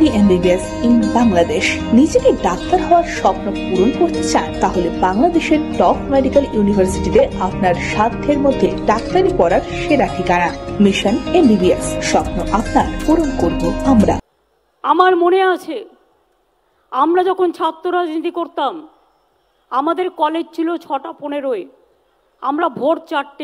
Primary MBBS in Bangladesh. নিজেকে doctor হওয়ার স্বপ্ন পূরণ করতে চান? তাহলে বাংলাদেশের টপ মেডিকেল ইউনিভার্সিটিতে আপনার সাধ্যের মধ্যে ডাক্তারি পড়ার সেরা ঠিকানা মিশন এমবিবিএস। স্বপ্ন আপনার পূরণ করব আমরা। আমার মনে আছে আমরা যখন ছাত্র রাজনীতি করতাম, আমাদের কলেজ ছিল 6:15, আমরা ভোর 4টে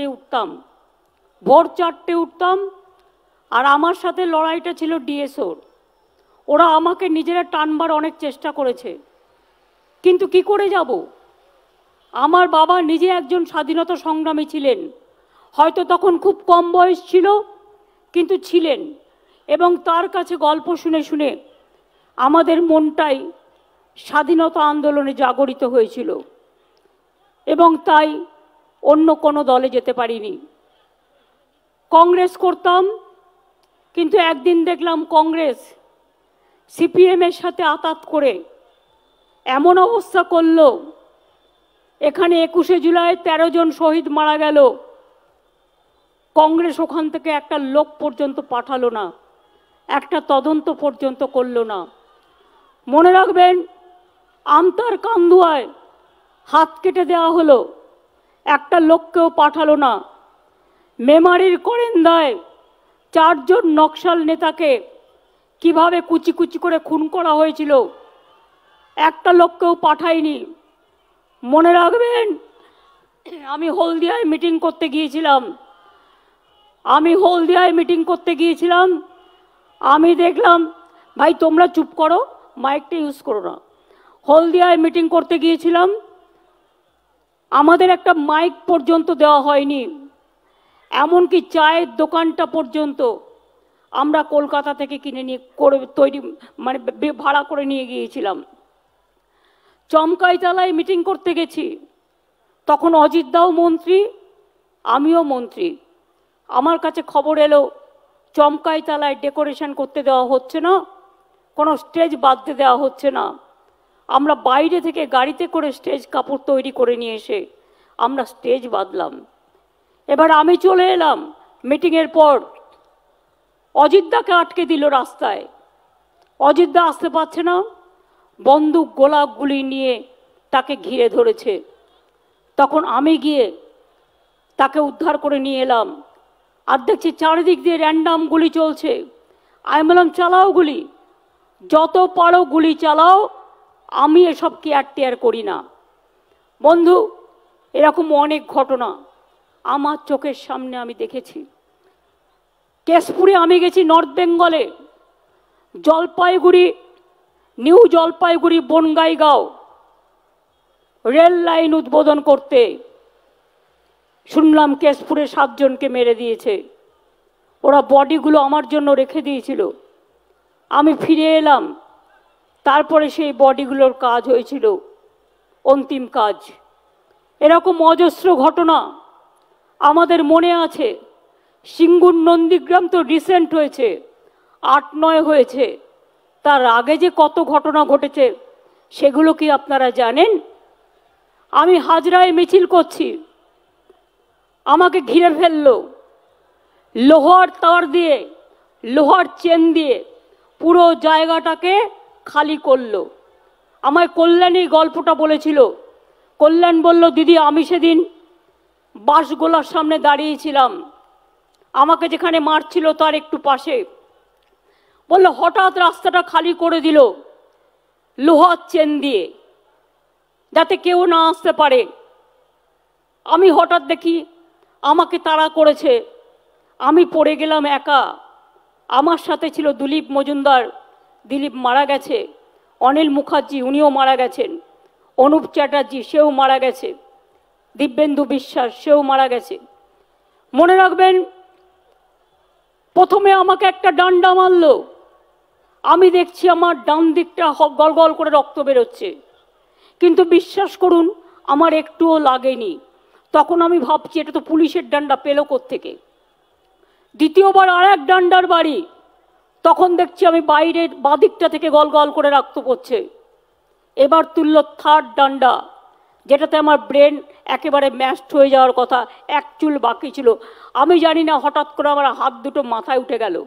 উঠতাম, আর আমার সাথে লড়াইটা ছিল ডিএসওর। ওরা আমাকে নিজেরা টানবার অনেক চেষ্টা করেছে, কিন্তু কি করে যাব? আমার বাবা নিজে একজন স্বাধীনতা সংগ্রামী ছিলেন, হয়তো তখন খুব কম বয়স ছিল, কিন্তু ছিলেন, এবং তার কাছে গল্প শুনে শুনে আমাদের মনটাই স্বাধীনতা আন্দোলনে জাগরিত হয়েছিল, এবং তাই অন্য কোনো দলে যেতে পারিনি। কংগ্রেস করতাম, কিন্তু একদিন দেখলাম কংগ্রেস সিপিএমের সাথে আতাত করে এমন অবস্থা করল, এখানে 21শে জুলাই 13 জন শহীদ মারা গেল, কংগ্রেস ওখান থেকে একটা লোক পর্যন্ত পাঠালো না, একটা তদন্ত পর্যন্ত করলো না। মনে রাখবেন, আমতার কান্দুয়ায় হাত কেটে দেওয়া হলো, একটা লোককেও পাঠালো না। মেমারির করেন্দায় 4 জন নকশাল নেতাকে কিভাবে কুচি কুচি করে খুন করা হয়েছিল, একটা লোককেও পাঠায়নি। মনে রাখবেন, আমি হলদিয়ায় মিটিং করতে গিয়েছিলাম, আমি দেখলাম, ভাই তোমরা চুপ করো, মাইকটা ইউজ করো না। হলদিয়ায় মিটিং করতে গিয়েছিলাম, আমাদের একটা মাইক পর্যন্ত দেওয়া হয়নি, এমনকি চায়ের দোকানটা পর্যন্ত আমরা কলকাতা থেকে কিনে নিয়ে ভাড়া করে নিয়ে গিয়েছিলাম। চমকাইতলায় মিটিং করতে গেছি, তখন অজিত দাও মন্ত্রী, আমিও মন্ত্রী। আমার কাছে খবর এলো চমকাইতলায় ডেকোরেশন করতে দেওয়া হচ্ছে না, কোনো স্টেজ বাঁধতে দেওয়া হচ্ছে না। আমরা বাইরে থেকে গাড়িতে করে স্টেজ কাপড় তৈরি করে নিয়ে এসে আমরা স্টেজ বাঁধলাম। এবার আমি চলে এলাম মিটিংয়ের পর, অজিতদাকে আটকে দিল রাস্তায়, অজিতদা আসতে পারছে না, বন্দুক গোলা গুলি নিয়ে তাকে ঘিরে ধরেছে। তখন আমি গিয়ে তাকে উদ্ধার করে নিয়ে এলাম, আর দেখছি চারিদিক দিয়ে র্যান্ডাম গুলি চলছে। আমি বললাম, চালাও গুলি, যত পারো গুলি চালাও, আমি এসব কেয়ার করি না। বন্ধু, এরকম অনেক ঘটনা আমার চোখের সামনে আমি দেখেছি। কেশপুরে আমি গেছি, নর্থ বেঙ্গলে, new Jalpaiguri Bongaigaon rail line উদ্বোধন করতে, শুনলাম কেশপুরে 7 জনকে মেরে দিয়েছে। ওরা বডিগুলো আমার জন্য রেখে দিয়েছিল, আমি ফিরে এলাম, তারপরে সেই বডিগুলোর কাজ হয়েছিল, অন্তিম কাজ। এরকম অজস্র ঘটনা আমাদের মনে আছে। সিঙ্গুর নন্দীগ্রাম তো রিসেন্ট হয়েছে, 8-9 হয়েছে, তার আগে যে কত ঘটনা ঘটেছে সেগুলো কি আপনারা জানেন? আমি হাজরায় মিছিল করছি, আমাকে ঘিরে ফেললো, লোহার তার দিয়ে, লোহার চেন দিয়ে পুরো জায়গাটাকে খালি করলো। আমায় কল্যাণী গল্পটা বলেছিল। কল্যাণ বলল, দিদি আমি সেদিন বাসগোলার সামনে দাঁড়িয়েছিলাম, আমাকে যেখানে মারছিল তার একটু পাশে। বললো হঠাৎ রাস্তাটা খালি করে দিল লোহার চেন দিয়ে, যাতে কেউ না আসতে পারে। আমি হঠাৎ দেখি আমাকে তাড়া করেছে, আমি পড়ে গেলাম একা। আমার সাথে ছিল দিলীপ মজুমদার, দিলীপ মারা গেছে, অনিল মুখার্জি উনিও মারা গেছেন, অনুপ চ্যাটার্জি সেও মারা গেছে, দিব্যেন্দু বিশ্বাস সেও মারা গেছে। মনে রাখবেন, প্রথমে আমাকে একটা ডান্ডা মারলো, আমি দেখছি আমার ডান দিকটা গল গল করে রক্ত বেরোচ্ছে, কিন্তু বিশ্বাস করুন আমার একটুও লাগেনি। তখন আমি ভাবছি এটা তো পুলিশের ডান্ডা, পেলো কোত্থেকে। দ্বিতীয়বার আর এক ডান্ডার বাড়ি, তখন দেখছি আমি বাইরের বাদিকটা থেকে গল গল করে রক্ত পড়ছে। এবার তুললো 3rd ডান্ডা, যেটাতে আমার ব্রেন একেবারে ম্যাশড হয়ে যাওয়ার কথা, এক চুল বাকি ছিল। আমি জানি না হঠাৎ করে আমার হাত দুটো মাথায় উঠে গেল,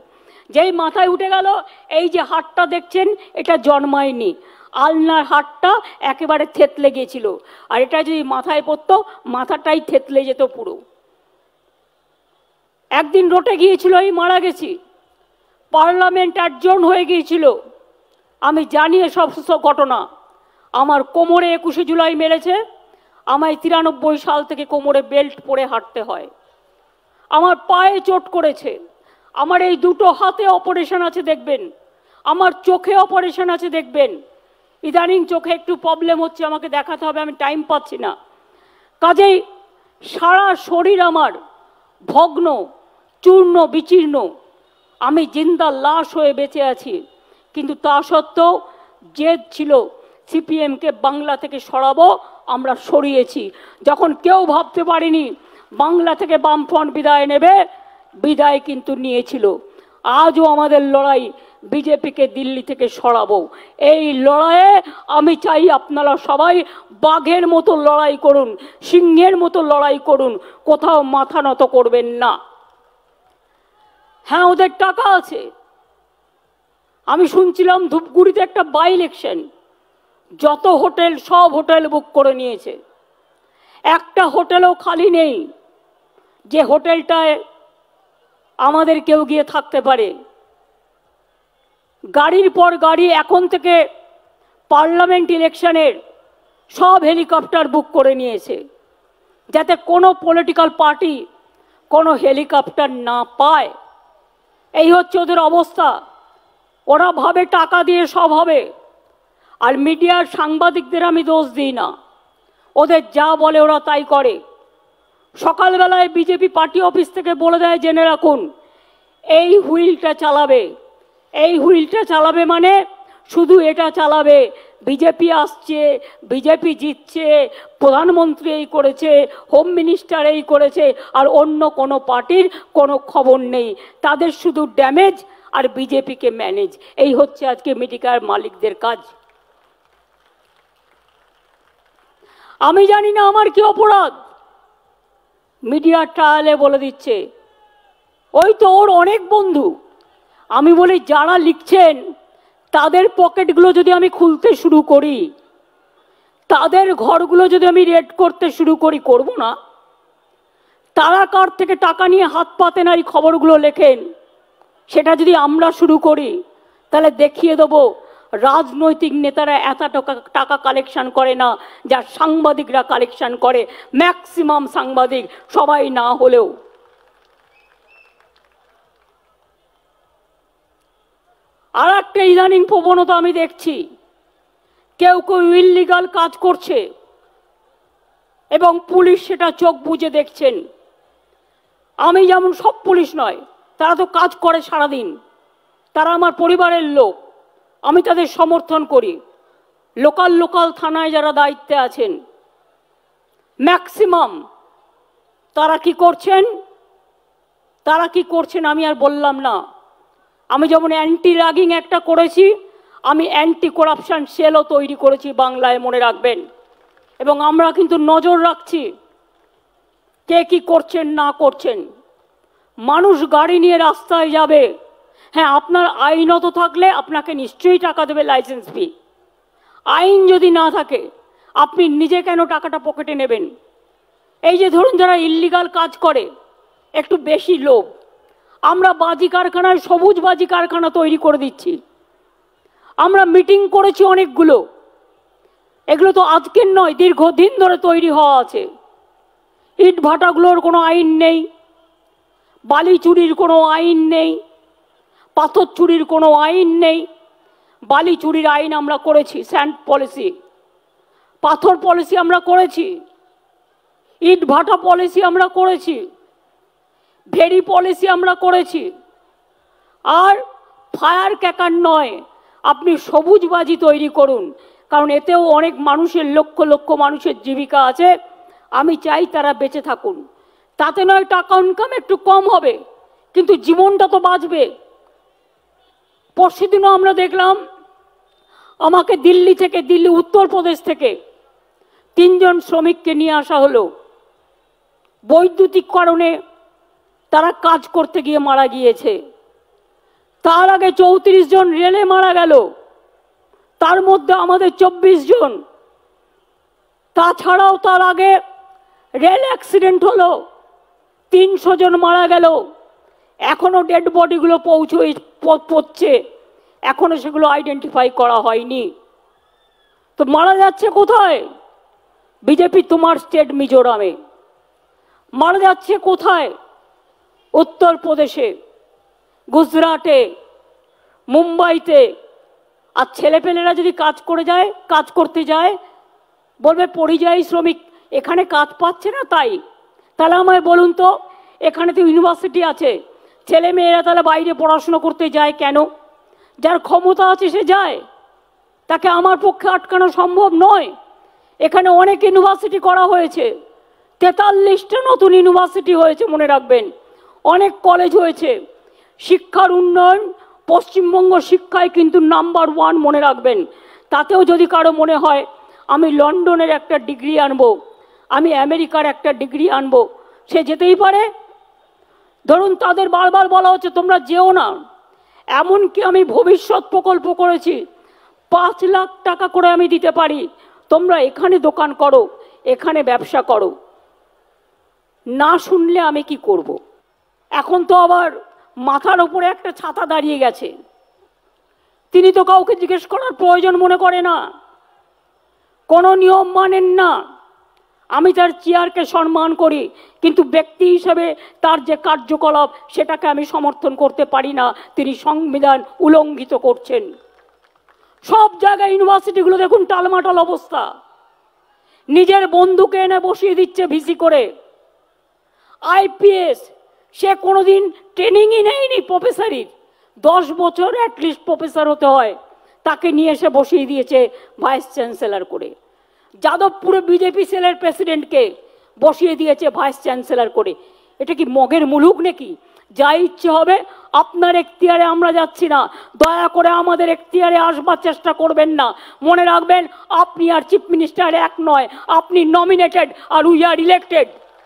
যেই মাথায় উঠে গেল এই যে হাটটা দেখছেন এটা জন্মায়নি, আলনার হাটটা একেবারে থেতলে গিয়েছিল, আর এটা যদি মাথায় পড়তো মাথাটাই থেতলে যেত পুরো। একদিন রটে গিয়েছিল, এই মারা গেছি, পার্লামেন্ট অ্যাডজর্ন হয়ে গিয়েছিল। আমি জানি সব ঘটনা। আমার কোমরে 21শে জুলাই মেরেছে, আমায় 93 সাল থেকে কোমরে বেল্ট পরে হাঁটতে হয়, আমার পায়ে চোট করেছে, আমার এই দুটো হাতে অপারেশন আছে দেখবেন, আমার চোখে অপারেশন আছে দেখবেন। ইদানিং চোখে একটু প্রবলেম হচ্ছে, আমাকে দেখাতে হবে, আমি টাইম পাচ্ছি না। কাজেই সারা শরীর আমার ভগ্ন, চূর্ণ বিচীর্ণ, আমি জিন্দা লাশ হয়ে বেঁচে আছি। কিন্তু তা সত্ত্বেও জেদ ছিল সিপিএমকে বাংলা থেকে সরাবো, আমরা সরিয়েছি। যখন কেউ ভাবতে পারেনি বাংলা থেকে বামফ্রন্ট বিদায় নেবে, বিদায় কিন্তু নিয়েছিল। আজও আমাদের লড়াই বিজেপিকে দিল্লি থেকে সরাবো। এই লড়াইয়ে আমি চাই আপনারা সবাই বাঘের মতো লড়াই করুন, সিংহের মতো লড়াই করুন, কোথাও মাথা নত করবেন না। হ্যাঁ, ওদের টাকা আছে। আমি শুনছিলাম ধূপগুড়িতে একটা বাই ইলেকশন, যত হোটেল সব হোটেল বুক করে নিয়েছে, একটা হোটেলও খালি নেই যে হোটেলটায় আমাদের কেউ গিয়ে থাকতে পারে। গাড়ির পর গাড়ি এখন থেকে পার্লামেন্ট ইলেকশনের সব হেলিকপ্টার বুক করে নিয়েছে, যাতে কোনো পলিটিক্যাল পার্টি কোনো হেলিকপ্টার না পায়। এই হচ্ছে ওদের অবস্থা। ওরা ভাবে টাকা দিয়ে সব হবে। আর মিডিয়ার সাংবাদিকদের আমি দোষ দিই না, ওদের যা বলে ওরা তাই করে। সকালবেলায় বিজেপি পার্টি অফিস থেকে বলে দেয়, জেনে রাখুন এই হুইলটা চালাবে, এই হুইলটা চালাবে মানে শুধু এটা চালাবে, বিজেপি আসছে, বিজেপি জিতছে, প্রধানমন্ত্রী এই করেছে, হোম মিনিস্টার এই করেছে, আর অন্য কোনো পার্টির কোনো খবর নেই। তাদের শুধু ড্যামেজ আর বিজেপিকে ম্যানেজ। এই হচ্ছে আজকে মিডিয়ার মালিকদের কাজ। আমি জানি না আমার কি অপরাধ, মিডিয়া ট্রায়ালে বলে দিচ্ছে ওই তো ওর অনেক বন্ধু। আমি বলি যারা লিখছেন তাদের পকেটগুলো যদি আমি খুলতে শুরু করি, তাদের ঘরগুলো যদি আমি রেড করতে শুরু করি, করব না? তারা কার থেকে টাকা নিয়ে হাত পাতে না এই খবরগুলো লেখেন, সেটা যদি আমরা শুরু করি, তাহলে দেখিয়ে দেবো রাজনৈতিক নেতারা এত টাকা কালেকশন করে না যা সাংবাদিকরা কালেকশন করে, ম্যাক্সিমাম সাংবাদিক, সবাই না হলেও। আর একটা ইদানিং প্রবণতা আমি দেখছি, কেউ কেউ ইললিগাল কাজ করছে এবং পুলিশ সেটা চোখ বুজে দেখছেন। আমি যেমন, সব পুলিশ নয়, তারা তো কাজ করে সারাদিন, তারা আমার পরিবারের লোক, আমি তাদের সমর্থন করি। লোকাল লোকাল থানায় যারা দায়িত্বে আছেন, ম্যাক্সিমাম তারা কি করছেন, তারা কি করছেন আমি আর বললাম না। আমি যেমন অ্যান্টি র্যাগিং একটা করেছি, আমি অ্যান্টি করাপশন সেলও তৈরি করেছি বাংলায়, মনে রাখবেন। এবং আমরা কিন্তু নজর রাখছি কে কি করছেন না করছেন। মানুষ গাড়ি নিয়ে রাস্তায় যাবে, হ্যাঁ আপনার আইনত থাকলে আপনাকে নিশ্চয়ই টাকা দেবে লাইসেন্স ফি। আইন যদি না থাকে আপনি নিজে কেন টাকাটা পকেটে নেবেন? এই যে ধরুন যারা ইল্লিগাল কাজ করে, একটু বেশি লোভ, আমরা বাজি কারখানায় সবুজ বাজি কারখানা তৈরি করে দিচ্ছি। আমরা মিটিং করেছি অনেকগুলো, এগুলো তো আজকের নয়, দীর্ঘদিন ধরে তৈরি হওয়া আছে। ইট ভাটাগুলোর কোনো আইন নেই, বালি চুরির কোনো আইন নেই, পাথর চুরির কোনো আইন নেই। বালি চুরির আইন আমরা করেছি, স্যান্ড পলিসি, পাথর পলিসি আমরা করেছি, ইট ভাটা পলিসি আমরা করেছি, ভেরি পলিসি আমরা করেছি। আর ফায়ার ক্যাকার নয়, আপনি সবুজ বাজি তৈরি করুন, কারণ এতেও অনেক মানুষের, লক্ষ লক্ষ মানুষের জীবিকা আছে। আমি চাই তারা বেঁচে থাকুন, তাতে নয় টাকা ইনকাম একটু কম হবে, কিন্তু জীবনটা তো বাঁচবে। পরশুদিনও আমরা দেখলাম, আমাকে দিল্লি থেকে, দিল্লি উত্তরপ্রদেশ থেকে 3 জন শ্রমিককে নিয়ে আসা হলো, বৈদ্যুতিক কারণে তারা কাজ করতে গিয়ে মারা গিয়েছে। তার আগে 34 জন রেলে মারা গেল, তার মধ্যে আমাদের 24 জন। তাছাড়াও তার আগে রেল অ্যাক্সিডেন্ট হলো, 300 জন মারা গেল। এখনো ডেড বডিগুলো পড়ছে, এখনো সেগুলো আইডেন্টিফাই করা হয়নি। তো মারা যাচ্ছে কোথায়? বিজেপি তোমার স্টেট মিজোরামে। মারা যাচ্ছে কোথায়? উত্তরপ্রদেশে, গুজরাটে, মুম্বাইতে। আর ছেলেপেলেরা যদি কাজ করতে যায় বলবে পরিযায়ী শ্রমিক, এখানে কাজ পাচ্ছে না তাই। তাহলে আমায় বলুন তো, এখানে তো ইউনিভার্সিটি আছে, ছেলে মেয়েরা তাহলে বাইরে পড়াশোনা করতে যায় কেন? যার ক্ষমতা আছে সে যায়, তাকে আমার পক্ষে আটকানো সম্ভব নয়। এখানে অনেক ইউনিভার্সিটি করা হয়েছে, 43টা নতুন ইউনিভার্সিটি হয়েছে মনে রাখবেন, অনেক কলেজ হয়েছে। শিক্ষার উন্নয়ন পশ্চিমবঙ্গ শিক্ষায় কিন্তু নাম্বার 1 মনে রাখবেন। তাতেও যদি কারো মনে হয় আমি লন্ডনের একটা ডিগ্রি আনবো, আমি আমেরিকার একটা ডিগ্রি আনবো, সে যেতেই পারে। ধরুন তাদের বারবার বলা হচ্ছে তোমরা যেও না। এমনকি আমি ভবিষ্যৎ প্রকল্প করেছি, 5 লাখ টাকা করে আমি দিতে পারি, তোমরা এখানে দোকান করো, এখানে ব্যবসা করো। না শুনলে আমি কি করব? এখন তো আবার মাথার উপরে একটা ছাতা দাঁড়িয়ে গেছে, তিনি তো কাউকে জিজ্ঞেস করার প্রয়োজন মনে করে না, কোনো নিয়ম মানেন না। আমি তার চেয়ারকে সম্মান করি, কিন্তু ব্যক্তি হিসেবে তার যে কার্যকলাপ সেটাকে আমি সমর্থন করতে পারি না। তিনি সংবিধান উল্লঙ্ঘিত করছেন। সব জায়গায় ইউনিভার্সিটিগুলো দেখুন টালমাটাল অবস্থা, নিজের বন্ধুকে এনে বসিয়ে দিচ্ছে ভিসি করে। আইপিএস সে কোনোদিন ট্রেনিংই নেয়নি প্রফেসরির, 10 বছর অ্যাটলিস্ট প্রফেসর হতে হয়, তাকে নিয়ে এসে বসিয়ে দিয়েছে ভাইস চ্যান্সেলর করে। যাদবপুরে বিজেপি সেলের প্রেসিডেন্টকে বসিয়ে দিয়েছে ভাইস চ্যান্সেলর করে। এটা কি মগের মুলুক নাকি? যা ইচ্ছে হবে আপনার এখতিয়ারে আমরা যাচ্ছি না, দয়া করে আমাদের এখতিয়ারে আসবার চেষ্টা করবেন না। মনে রাখবেন আপনি আর চিফ মিনিস্টার এক নয়, আপনি নমিনেটেড আর উই আর ইলেক্টেড।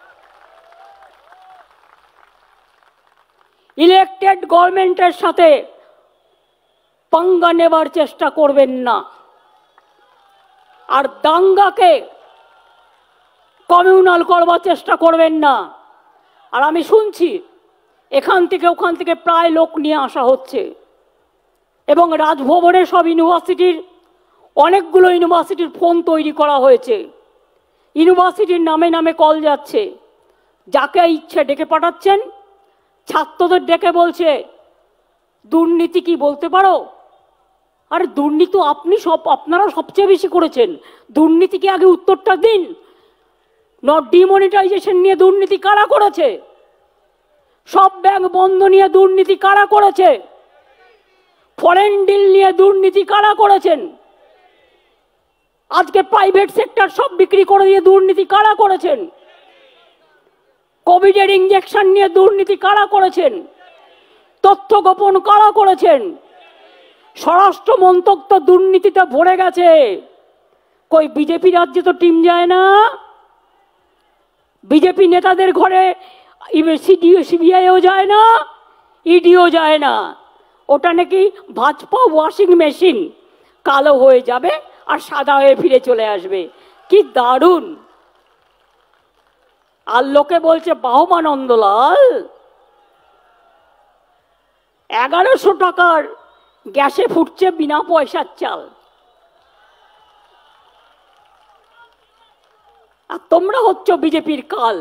ইলেক্টেড গভর্নমেন্টের সাথে পাঙ্গা নেবার চেষ্টা করবেন না। আর দাঙ্গাকে কমিউনাল করবার চেষ্টা করবেন না। আর আমি শুনছি এখান থেকে ওখান থেকে প্রায় লোক নিয়ে আসা হচ্ছে, এবং রাজভবনে সব ইউনিভার্সিটির অনেকগুলো ইউনিভার্সিটির ফোন তৈরি করা হয়েছে, ইউনিভার্সিটির নামে নামে কল যাচ্ছে, যাকে ইচ্ছে ডেকে পাঠাচ্ছেন। ছাত্রদের ডেকে বলছে দুর্নীতি কি বলতে পারো? আরে দুর্নীতি আপনারা সবচেয়ে বেশি করেছেন, দুর্নীতি কি আগে উত্তরটা দিন। ডিমনিটাইজেশন নিয়ে দুর্নীতি কারা করেছে? সব ব্যাংক বন্ধ নিয়ে দুর্নীতি কারা করেছে? ফরেন ডিল নিয়ে দুর্নীতি কারা করেছেন? আজকে প্রাইভেট সেক্টর সব বিক্রি করে দিয়ে দুর্নীতি কারা করেছেন? কোভিডের ইঞ্জেকশন নিয়ে দুর্নীতি কারা করেছেন? তথ্য গোপন কারা করেছেন? স্বরাষ্ট্র মন্ত্রক তো দুর্নীতিতে ভরে গেছে। কই বিজেপি রাজ্যে তো টিম যায় না, বিজেপি নেতাদের ঘরে সিবিআইও যায় না, ইডিও যায় না। ওটা নাকি ভাজপা ওয়াশিং মেশিন, কালো হয়ে যাবে আর সাদা হয়ে ফিরে চলে আসবে। কি দারুণ! আর লোকে বলছে বাহমানন্দলাল 1100 টাকার গ্যাসে ফুটছে বিনা পয়সার চাল, আর তোমরা হচ্ছ বিজেপির কাল।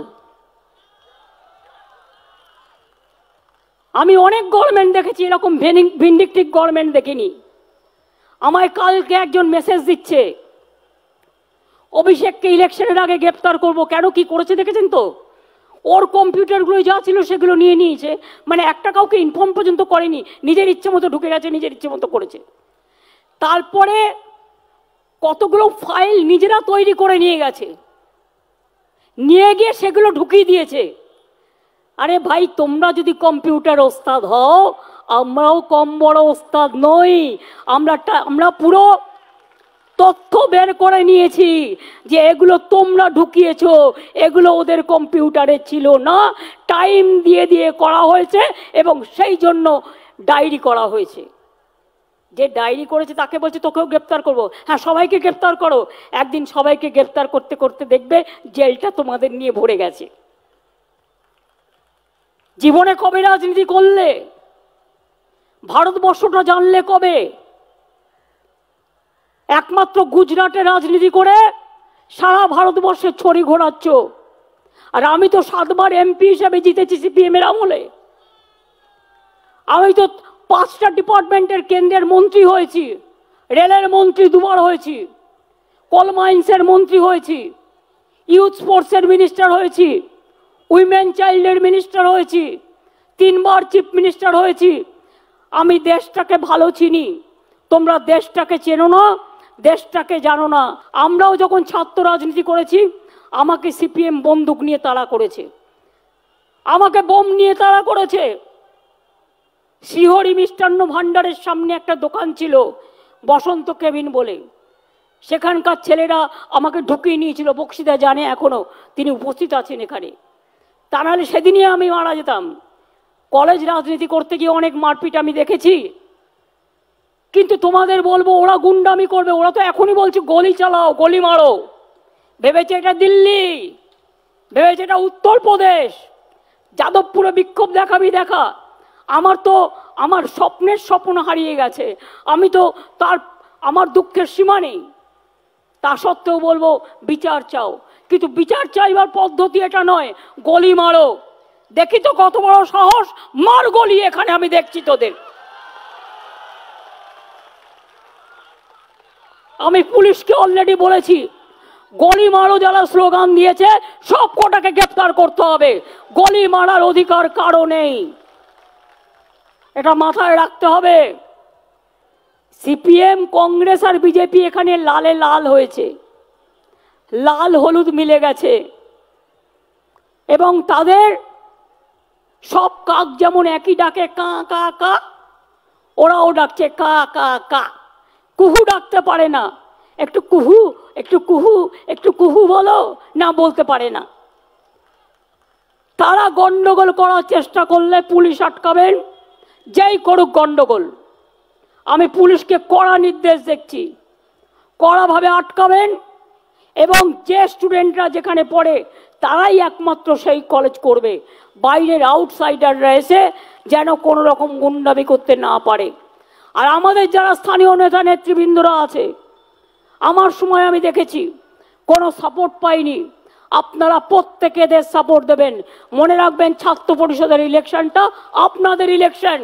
আমি অনেক গভর্নমেন্ট দেখেছি, এরকম ভিন্ডিকটিভ গভর্নমেন্ট দেখিনি। আমায় কালকে একজন মেসেজ দিচ্ছে অভিষেককে ইলেকশনের আগে গ্রেপ্তার করব। কেন, কি করেছে দেখেছেন তো? ওর কম্পিউটারগুলো যা ছিল সেগুলো নিয়ে নিয়েছে, মানে একটা কাউকে ইনফর্ম পর্যন্ত করেনি, নিজের ইচ্ছে মতো ঢুকে গেছে, নিজের ইচ্ছে মতো করেছে। তারপরে কতগুলো ফাইল নিজেরা তৈরি করে নিয়ে গেছে, নিয়ে গিয়ে সেগুলো ঢুকিয়ে দিয়েছে। আরে ভাই, তোমরা যদি কম্পিউটার ওস্তাদ হও, আমরাও কম বড় ওস্তাদ নই। আমরা পুরো তথ্য বের করে নিয়েছি যে এগুলো তোমরা ঢুকিয়েছো, এগুলো ওদের কম্পিউটারে ছিল না, টাইম দিয়ে দিয়ে করা হয়েছে, এবং সেই জন্য ডায়েরি করা হয়েছে। যে ডায়েরি করেছে তাকে বলছে তোকেও গ্রেপ্তার করব। হ্যাঁ, সবাইকে গ্রেপ্তার করো। একদিন সবাইকে গ্রেপ্তার করতে করতে দেখবে জেলটা তোমাদের নিয়ে ভরে গেছে। জীবনে কবে রাজনীতি করলে? ভারতবর্ষটা জানলে কবে? একমাত্র গুজরাটে রাজনীতি করে সারা ভারতবর্ষে ছড়ি ঘোরাচ্ছ। আর আমি তো 7 বার এমপি হিসাবে জিতেছি সিপিএম এর আমলে। আমি তো 5টা ডিপার্টমেন্টের কেন্দ্রের মন্ত্রী হয়েছি, রেলের মন্ত্রী 2 বার হয়েছি, কোল মাইন্সের মন্ত্রী হয়েছি, ইউথ স্পোর্টসের মিনিস্টার হয়েছি, উইমেন চাইল্ডের মিনিস্টার হয়েছি, 3 বার চিফ মিনিস্টার হয়েছি। আমি দেশটাকে ভালো চিনি, তোমরা দেশটাকে চেনো না, দেশটাকে জানো না। আমরাও যখন ছাত্র রাজনীতি করেছি আমাকে সিপিএম বন্দুক নিয়ে তাড়া করেছে, আমাকে বোম নিয়ে তাড়া করেছে। শ্রীহরি মিষ্টান্ন ভাণ্ডারের সামনে একটা দোকান ছিল বসন্ত কেবিন বলে, সেখানকার ছেলেরা আমাকে ঢুকিয়ে নিয়েছিল। বক্সিদা জানে এখনো, তিনি উপস্থিত আছেন এখানে। তা নাহলে সেদিনই আমি মারা যেতাম। কলেজ রাজনীতি করতে গিয়ে অনেক মারপিট আমি দেখেছি, কিন্তু তোমাদের বলবো ওরা গুন্ডামি করবে। ওরা তো এখনই বলছে গলি চালাও, গলি মারো। ভেবেছে এটা দিল্লি, ভেবেছে এটা উত্তরপ্রদেশ, যাদবপুরে বিক্ষোভ দেখাবি দেখা। আমার স্বপ্নের স্বপ্ন হারিয়ে গেছে। আমি তো আমার দুঃখের সীমা নেই। তা সত্ত্বেও বলবো বিচার চাও, কিন্তু বিচার চাইবার পদ্ধতি এটা নয় গলি মারো। দেখি তো কত বড় সাহস, মার গলি এখানে, আমি দেখছি তোদের। আমি পুলিশকে অলরেডি বলেছি গলি মারো যারা স্লোগান দিয়েছে সব কটাকে গ্রেফতার করতে হবে। গলি মারার অধিকার কারো নেই, এটা মাথায় রাখতে হবে। সিপিএম, কংগ্রেস আর বিজেপি এখানে লালে লাল হয়েছে, লাল হলুদ মিলে গেছে, এবং তাদের সব কাক যেমন একই ডাকে কা কা কা, ওরাও ডাকছে কা কা কা। কুহু ডাকতে পারে না, একটু কুহু একটু কুহু একটু কুহু বলো না, বলতে পারে না। তারা গন্ডগোল করার চেষ্টা করলে পুলিশ আটকাবেন, যেই করুক গন্ডগোল। আমি পুলিশকে কড়া নির্দেশ দিচ্ছি, কড়াভাবে আটকাবেন। এবং যে স্টুডেন্টরা যেখানে পড়ে তারাই একমাত্র সেই কলেজ করবে, বাইরের আউটসাইডাররা এসে যেন কোনো রকম গুন্ডামি করতে না পারে। আর আমাদের যারা স্থানীয় নেতা নেতৃবৃন্দরা আছে, আমার সময় আমি দেখেছি কোনো সাপোর্ট পাইনি। আপনারা প্রত্যেকে এদের সাপোর্ট দেবেন। মনে রাখবেন ছাত্র পরিষদের ইলেকশনটা আপনাদের ইলেকশন।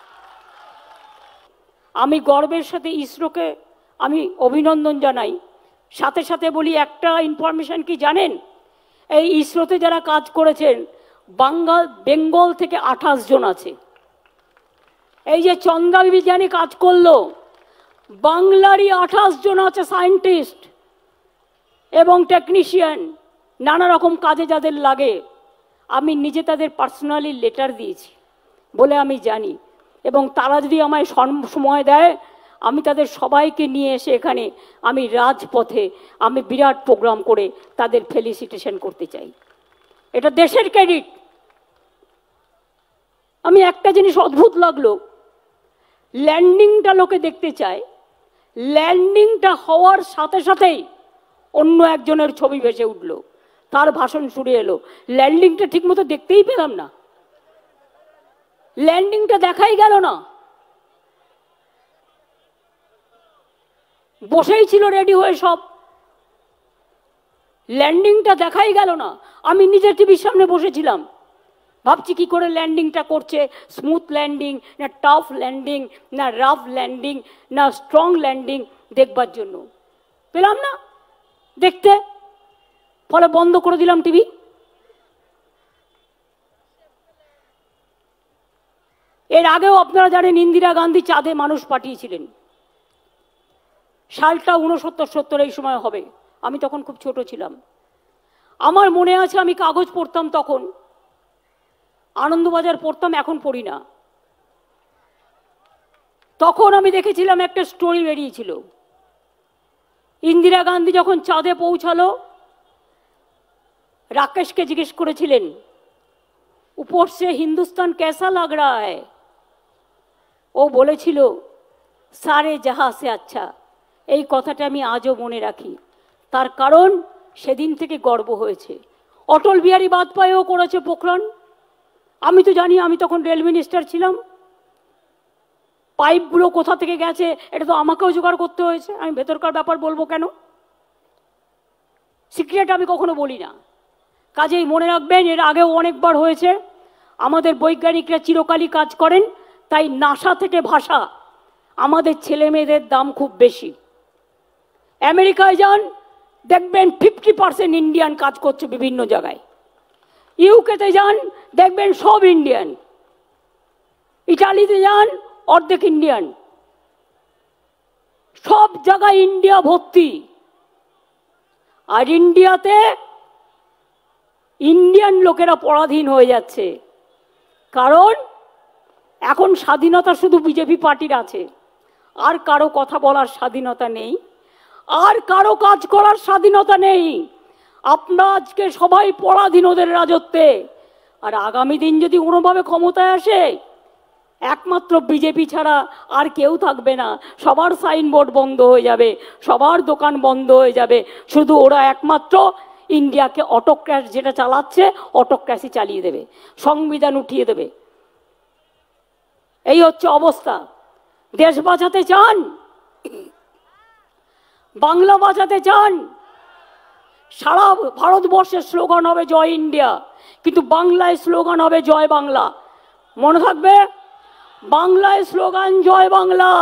আমি গর্বের সাথে ইসরোকে আমি অভিনন্দন জানাই। সাথে সাথে বলি একটা ইনফরমেশন কি জানেন, এই ইসরোতে যারা কাজ করেছেন বেঙ্গল থেকে 28 জন আছে। এই যে চন্দ্রাবিজ্ঞানী কাজ করলো, বাংলারই 28 জন আছে সায়েন্টিস্ট এবং টেকনিশিয়ান, নানা রকম কাজে যাদের লাগে। আমি নিজে তাদের পার্সোনালি লেটার দিয়েছি বলে আমি জানি, এবং তারা যদি আমায় সময় দেয় আমি তাদের সবাইকে নিয়ে এসে এখানে আমি রাজপথে আমি বিরাট প্রোগ্রাম করে তাদের ফেলিসিটেশন করতে চাই। এটা দেশের ক্রেডিট। আমি একটা জিনিস অদ্ভুত লাগলো, ল্যান্ডিংটা লোকে দেখতে চায়, ল্যান্ডিংটা হওয়ার সাথে সাথেই অন্য একজনের ছবি ভেসে উঠলো, তার ভাষণ শুরু এলো। ল্যান্ডিংটা ঠিকমতো দেখতেই পেলাম না, ল্যান্ডিংটা দেখাই গেল না। বসেই ছিল রেডি হয়ে সব, ল্যান্ডিংটা দেখাই গেল না। আমি নিজের টিভির সামনে বসেছিলাম, ভাবছি কি করে ল্যান্ডিংটা করছে, স্মুথ ল্যান্ডিং না টাফ ল্যান্ডিং না রাফ ল্যান্ডিং না স্ট্রং ল্যান্ডিং, দেখবার জন্য পেলাম না দেখতে, ফলে বন্ধ করে দিলাম টিভি। এর আগেও আপনারা জানেন ইন্দিরা গান্ধী চাঁদে মানুষ পাঠিয়েছিলেন, সালটা 69-70 এই সময় হবে, আমি তখন খুব ছোট ছিলাম। আমার মনে আছে আমি কাগজ পড়তাম, তখন আনন্দবাজার পড়তাম, এখন পড়ি না। তখন আমি দেখেছিলাম একটা স্টোরি বেরিয়েছিল, ইন্দিরা গান্ধী যখন চাঁদে পৌঁছালো রাকেশকে জিজ্ঞেস করেছিলেন উপর से हिंदुस्तान कैसा लग रहा है, ও বলেছিল সারে জাহা সে আচ্ছা, এই কথাটা আমি আজও মনে রাখি। তার কারণ সেদিন থেকে গর্ব হয়েছে। অটল বিহারী বাজপেয়ীও করেছে পোখরান। আমি তো জানি, আমি তখন রেল মিনিস্টার ছিলাম। পাইপগুলো কোথা থেকে গেছে এটা তো আমাকেও জোগাড় করতে হয়েছে। আমি ভেতরকার ব্যাপার বলবো কেন? সিক্রেট আমি কখনো বলি না। কাজেই মনে রাখবেন, এর আগেও অনেকবার হয়েছে। আমাদের বৈজ্ঞানিকরা চিরকালই কাজ করেন, তাই নাসা থেকে ভাষা আমাদের ছেলে মেয়েদের দাম খুব বেশি। আমেরিকায় যান, দেখবেন 50% ইন্ডিয়ান কাজ করছে বিভিন্ন জায়গায়। ইউকেতে যান, দেখবেন সব ইন্ডিয়ান। ইটালিতে যান, অর্ধেক ইন্ডিয়ান। সব জায়গায় ইন্ডিয়া ভর্তি। আর ইন্ডিয়াতে ইন্ডিয়ান লোকেরা পরাধীন হয়ে যাচ্ছে। কারণ এখন স্বাধীনতা শুধু বিজেপি পার্টির আছে, আর কারো কথা বলার স্বাধীনতা নেই, আর কারো কাজ করার স্বাধীনতা নেই। আপনারা আজকে সবাই পরাধীন ওদের রাজত্বে। আর আগামী দিন যদি কোনোভাবে ক্ষমতায় আসে, একমাত্র বিজেপি ছাড়া আর কেউ থাকবে না। সবার সাইনবোর্ড বন্ধ হয়ে যাবে, সবার দোকান বন্ধ হয়ে যাবে। শুধু ওরা একমাত্র ইন্ডিয়াকে অটোক্র্যাট যেটা চালাচ্ছে, অটোক্র্যাসি চালিয়ে দেবে, সংবিধান উঠিয়ে দেবে। এই হচ্ছে অবস্থা। দেশ বাঁচাতে চান, বাংলা বাঁচাতে চান, সারা ভারতবর্ষের স্লোগান হবে জয় ইন্ডিয়া, কিন্তু বাংলায় স্লোগান হবে জয় বাংলা। মনে থাকবে, বাংলায় স্লোগান জয় বাংলা।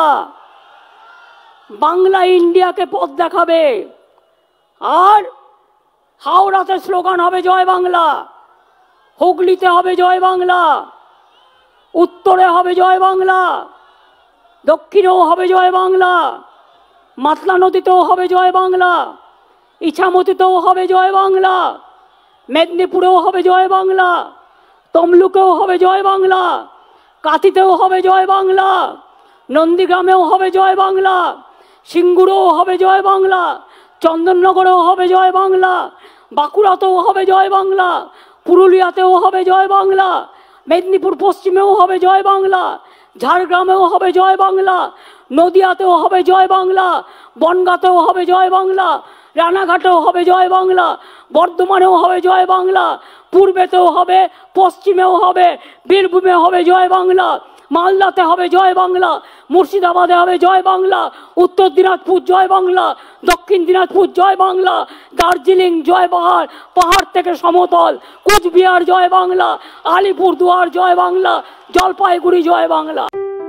বাংলা ইন্ডিয়াকে পথ দেখাবে। আর হাওড়াতে স্লোগান হবে জয় বাংলা, হুগলিতে হবে জয় বাংলা, উত্তরে হবে জয় বাংলা, দক্ষিণেও হবে জয় বাংলা, মাতলা নদীতেও হবে জয় বাংলা, ইছামতিতেও হবে জয় বাংলা, মেদিনীপুরেও হবে জয় বাংলা, তমলুকেও হবে জয় বাংলা, কাঁথিতেও হবে জয় বাংলা, নন্দীগ্রামেও হবে জয় বাংলা, সিঙ্গুরেও হবে জয় বাংলা, চন্দননগরেও হবে জয় বাংলা, বাঁকুড়াতেও হবে জয় বাংলা, পুরুলিয়াতেও হবে জয় বাংলা, মেদিনীপুর পশ্চিমেও হবে জয় বাংলা, ঝাড়গ্রামেও হবে জয় বাংলা, নদিয়াতেও হবে জয় বাংলা, বনগাঁতেও হবে জয় বাংলা, রানাঘাটেও হবে জয় বাংলা, বর্ধমানেও হবে জয় বাংলা, পূর্বেতেও হবে, পশ্চিমেও হবে, বীরভূমে হবে জয় বাংলা, মালদাতে হবে জয় বাংলা, মুর্শিদাবাদে হবে জয় বাংলা, উত্তর দিনাজপুর জয় বাংলা, দক্ষিণ দিনাজপুর জয় বাংলা, দার্জিলিং জয় বাহার, পাহাড় থেকে সমতল, কোচবিহার জয় বাংলা, আলিপুরদুয়ার জয় বাংলা, জলপাইগুড়ি জয় বাংলা।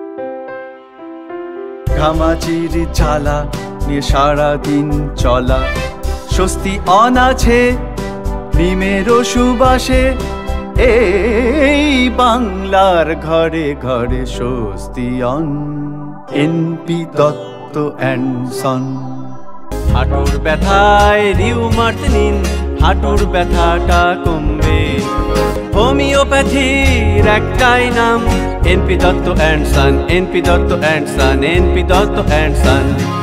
ঘামাচির জ্বালা নিয়ে সারাদিন চলা, স্বস্তি অনাছে নিমের সুবাসে, এই বাংলার ঘরে ঘরে স্বস্তি অন। NP Dutta and son. হাঁটুর ব্যথায় রিউমার্ট নিন, হাঁটুর ব্যথাটা কমবে। হোমিওপ্যাথির একটাই নাম, NP Dutta and son, NP Dutta and son, NP Dutta and Son.